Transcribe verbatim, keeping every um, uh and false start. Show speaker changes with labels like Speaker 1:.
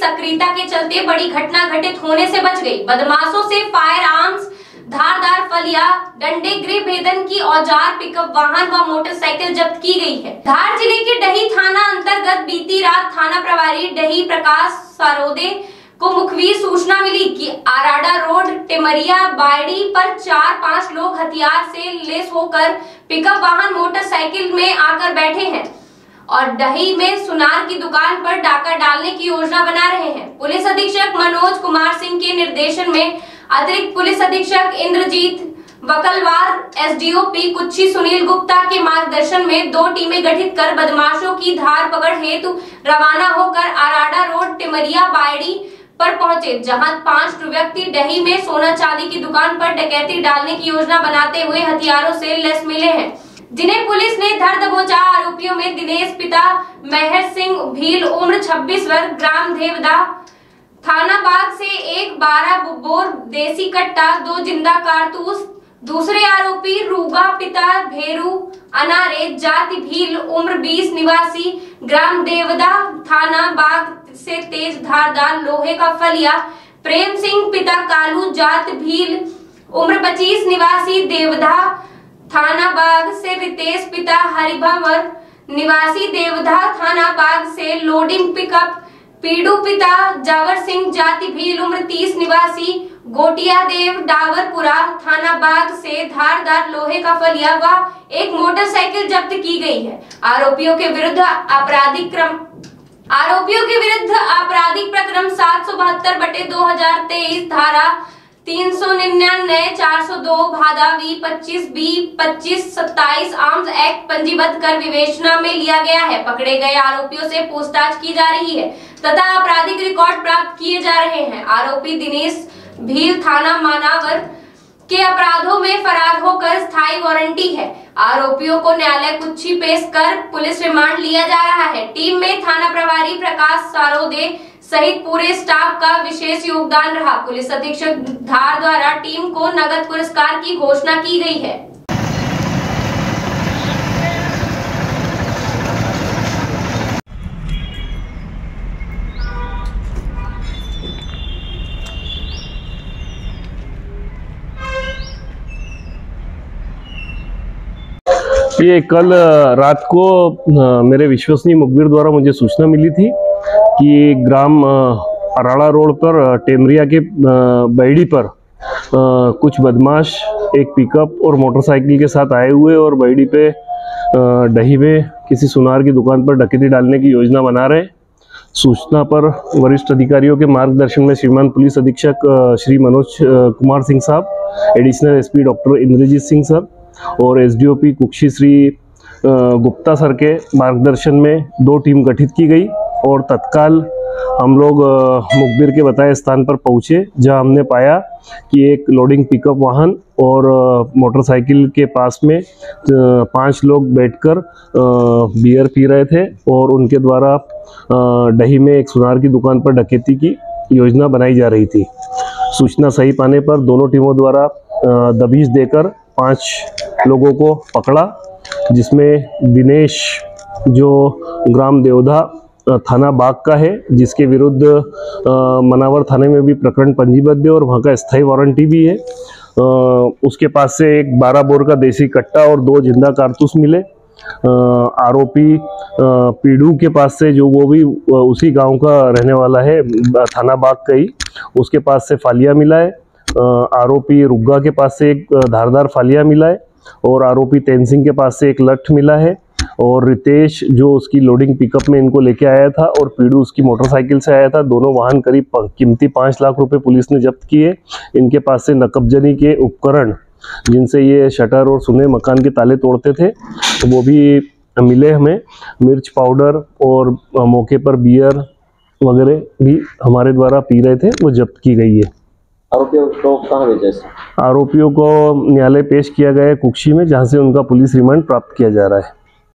Speaker 1: सक्रियता के चलते बड़ी घटना घटित होने से बच गई। बदमाशों से फायर आर्म्स, धारदार फलिया, डंडे, गृह भेदन की औजार, पिकअप वाहन व मोटरसाइकिल जब्त की गई है। धार जिले के डही थाना अंतर्गत बीती रात थाना प्रभारी डही प्रकाश सारोदे को मुखबिर सूचना मिली कि आराडा रोड टेमरिया बायड़ी पर चार पांच लोग हथियार से लैस होकर पिकअप वाहन मोटरसाइकिल में आकर बैठे हैं और डही में सुनार की दुकान पर डाका डालने की योजना बना रहे हैं। पुलिस अधीक्षक मनोज कुमार सिंह के निर्देशन में अतिरिक्त पुलिस अधीक्षक इंद्रजीत वकलवार, एसडीओपी कुच्छी सुनील गुप्ता के मार्गदर्शन में दो टीमें गठित कर बदमाशों की धार पकड़ हेतु रवाना होकर आराडा रोड टिमरिया बायड़ी पर पहुंचे, जहां पांच व्यक्ति डही में सोना चांदी की दुकान पर डकैती डालने की योजना बनाते हुए हथियारों से लैस मिले हैं, जिन्हें पुलिस ने धर दबोचा। आरोपियों में दिनेश पिता मेहर सिंह भील उम्र छब्बीस वर्ष, ग्राम देवदा, थाना बाग से एक बारह बोर देसी कट्टा, दो जिंदा कारतूस। दूसरे आरोपी रूगा पिता भेरू अनारे, जाति भील, उम्र बीस, निवासी ग्राम देवदा, थाना बाग से तेज धारदार लोहे का फलिया। प्रेम सिंह पिता कालू, जात भील, उम्र पच्चीस, निवासी देवधा, थाना बाग से रितेश पिता हरिभंवर, निवासी देवधा, थाना बाग से लोडिंग पिकअप। पीडू पिता जावर सिंह, जाति भील, उम्र तीस, निवासी गोटिया देव डावरपुरा, थाना बाग से धारदार लोहे का फलिया व एक मोटरसाइकिल जब्त की गई है। आरोपियों के विरुद्ध आपराधिक क्रम आरोपियों के विरुद्ध आपराधिक प्रकरण सात सौ बहत्तर बटे दो हजार तेईस धारा तीन सौ निन्यानवे, चार सौ दो भादावी, पच्चीस बी, पच्चीस सत्ताईस आर्म्स एक्ट पंजीबद्ध कर विवेचना में लिया गया है। पकड़े गए आरोपियों से पूछताछ की जा रही है तथा आपराधिक रिकॉर्ड प्राप्त किए जा रहे हैं। आरोपी दिनेश भील थाना मानावर के अपराधों में फरार होकर स्थायी वारंटी है। आरोपियों को न्यायालय कुच्छी पेश कर पुलिस रिमांड लिया जा रहा है। टीम में थाना प्रभारी प्रकाश सारोदे सहित पूरे स्टाफ का विशेष योगदान रहा। पुलिस अधीक्षक धार द्वारा टीम को नगद पुरस्कार की घोषणा की गई है।
Speaker 2: ये कल रात को मेरे विश्वसनीय मुखबिर द्वारा मुझे सूचना मिली थी कि ग्राम अराड़ा रोड पर टेमरिया के बैड़ी पर कुछ बदमाश एक पिकअप और मोटरसाइकिल के साथ आए हुए और बैड़ी पे डही में किसी सुनार की दुकान पर डकैती डालने की योजना बना रहे। सूचना पर वरिष्ठ अधिकारियों के मार्गदर्शन में श्रीमान पुलिस अधीक्षक श्री मनोज कुमार सिंह साहब, additional SP doctor Indrajit Singh sir और एसडीओपी कुक्षी श्री गुप्ता सर के मार्गदर्शन में दो टीम गठित की गई और तत्काल हम लोग मुखबिर के बताए स्थान पर पहुंचे, जहां हमने पाया कि एक लोडिंग पिकअप वाहन और मोटरसाइकिल के पास में पांच लोग बैठकर बियर पी रहे थे और उनके द्वारा डही में एक सुनार की दुकान पर डकैती की योजना बनाई जा रही थी। सूचना सही पाने पर दोनों टीमों द्वारा दबिश देकर पांच लोगों को पकड़ा, जिसमें दिनेश जो ग्राम देवधा थाना बाग का है, जिसके विरुद्ध मनावर थाने में भी प्रकरण पंजीबद्ध है और वहाँ का स्थायी वारंटी भी है। आ, उसके पास से एक बारह बोर का देसी कट्टा और दो जिंदा कारतूस मिले। आरोपी पीडू के पास से, जो वो भी उसी गांव का रहने वाला है, थाना बाग का ही, उसके पास से फालिया मिला है। आरोपी रुग्गा के पास से एक धारदार फालिया मिला है और आरोपी तेनसिंह के पास से एक लठ मिला है और रितेश जो उसकी लोडिंग पिकअप में इनको लेके आया था और पीडू उसकी मोटरसाइकिल से आया था। दोनों वाहन करीब कीमती पाँच लाख रुपए पुलिस ने जब्त किए। इनके पास से नकबजनी के उपकरण, जिनसे ये शटर और सुने मकान के ताले तोड़ते थे, तो वो भी मिले हमें। मिर्च पाउडर और मौके पर बियर वगैरह भी हमारे द्वारा पी रहे थे, वो जब्त की गई है।
Speaker 3: आरोपियों को कहाँ भेजा?
Speaker 2: आरोपियों को न्यायालय पेश किया गया है कुक्षी में, जहां से उनका पुलिस रिमांड प्राप्त किया जा रहा है।